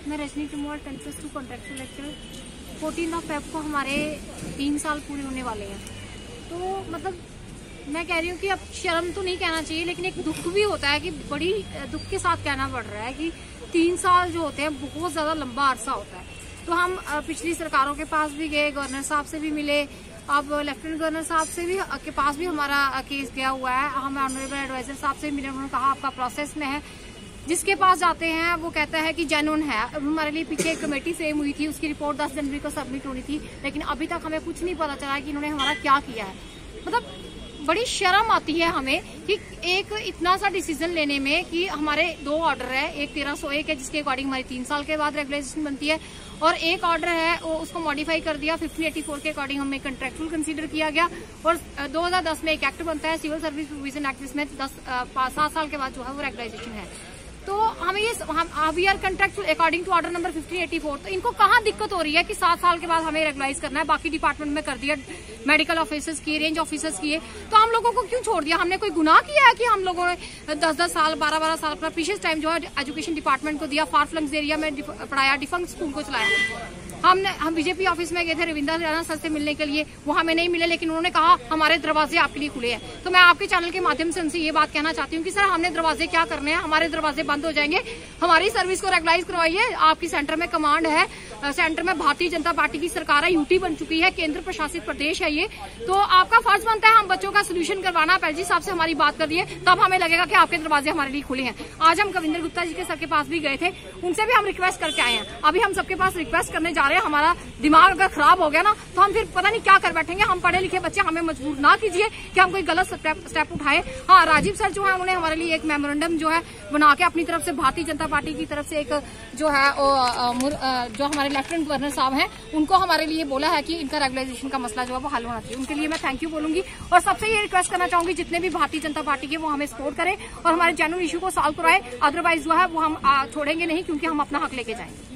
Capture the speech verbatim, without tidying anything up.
मैं रजनी टिमोर tenth plus two contractual lecture fourteen of Feb को हमारे तीन साल पूरे होने वाले हैं। तो मतलब मैं कह रही हूँ कि अब शर्म तो नहीं कहना चाहिए, लेकिन एक दुख भी होता है कि बड़ी दुख के साथ कहना पड़ रहा है कि तीन साल जो होते हैं बहुत ज्यादा लंबा अरसा होता है। तो हम पिछली सरकारों के पास भी गए, गवर्नर साहब से भी मिले, अब लेफ्टिनेंट गवर्नर साहब से भी के पास भी हमारा केस गया हुआ है। हम ऑनरेबल एडवाइजर साहब से मिले, उन्होंने कहा आपका प्रोसेस में है। जिसके पास जाते हैं वो कहता है कि जेन्युइन है। हमारे लिए पीछे एक कमेटी फ्रेम हुई थी, उसकी रिपोर्ट दस जनवरी को सबमिट होनी थी, लेकिन अभी तक हमें कुछ नहीं पता चला कि इन्होंने हमारा क्या किया है। मतलब बड़ी शर्म आती है हमें कि एक इतना सा डिसीजन लेने में कि हमारे दो ऑर्डर है, एक तेरह सौ एक है जिसके अकॉर्डिंग हमारी तीन साल के बाद रेगुलेशन बनती है, और एक ऑर्डर है वो उसको मॉडिफाई कर दिया फिफ्टीन एटी फोर के अकॉर्डिंग हमें कंट्रैक्चुअल कंसीडर किया गया। और दो हजार दस में एक एक्ट बनता है सिविल सर्विस प्रोविजन एक्ट, जिसमें दस सात साल के बाद जो है वो रेगुलाइजेशन है। तो हमें ये हम we are contractual according to order number fifteen eighty four. तो इनको कहाँ दिक्कत हो रही है कि सात साल के बाद हमें रेगुलाइज करना है, बाकी डिपार्टमेंट में कर दिया, मेडिकल ऑफिसर्स किए, रेंज ऑफिसर्स किए, तो हम लोगों को क्यों छोड़ दिया? हमने कोई गुनाह किया है कि हम लोगों ने दस दस साल बारह बारह साल अपना प्रीशियस टाइम जो है एजुकेशन डिपार्टमेंट को दिया, फार फ्लंग्स एरिया में पढ़ाया, डिफंक्ट स्कूल को चलाया। हमने हम बीजेपी ऑफिस में गए थे रविंद्र राणा सर से मिलने के लिए, वो हमें नहीं मिले, लेकिन उन्होंने कहा हमारे दरवाजे आपके लिए खुले हैं। तो मैं आपके चैनल के माध्यम से उनसे ये बात कहना चाहती हूँ कि सर हमने दरवाजे क्या करने हैं, हमारे दरवाजे बंद हो जाएंगे, हमारी सर्विस को रेगुलाइज करवाइए। आपकी सेंटर में कमांड है, सेंटर में भारतीय जनता पार्टी की सरकार है, यूटी बन चुकी है, केंद्र प्रशासित प्रदेश है ये, तो आपका फर्ज बनता है हम बच्चों का सोल्यूशन करवाना। पैलजी साहब से हमारी बात कर दिए, तब हमें लगेगा कि आपके दरवाजे हमारे लिए खुले हैं। आज हम कविंदर गुप्ता जी के सर के पास भी गए थे, उनसे भी हम रिक्वेस्ट करके आए हैं। अभी हम सबके पास रिक्वेस्ट करने जा रहे हैं। हमारा दिमाग अगर खराब हो गया ना तो हम फिर पता नहीं क्या कर बैठेंगे। हम पढ़े लिखे बच्चे, हमें मजबूर ना कीजिए कि हम कोई गलत स्टेप उठाए। हाँ, राजीव सर जो है उन्होंने हमारे लिए एक मेमोरेंडम जो है बना के अपनी तरफ से भारतीय जनता पार्टी की तरफ से एक जो है जो हमारे लेफ्टिनेंट गवर्नर साहब हैं उनको हमारे लिए बोला है कि इनका रेगुलाइजेशन का मसला जो है वो हल होना चाहिए। उनके लिए मैं थैंक यू बोलूंगी, और सबसे ये रिक्वेस्ट करना चाहूंगी जितने भी भारतीय जनता पार्टी के वो हमें सपोर्ट करें और हमारे जेन्युइन इशू को सॉल्व कराए। अदरवाइज जो है वो हम छोड़ेंगे नहीं, क्योंकि हम अपना हक लेके जाएंगे।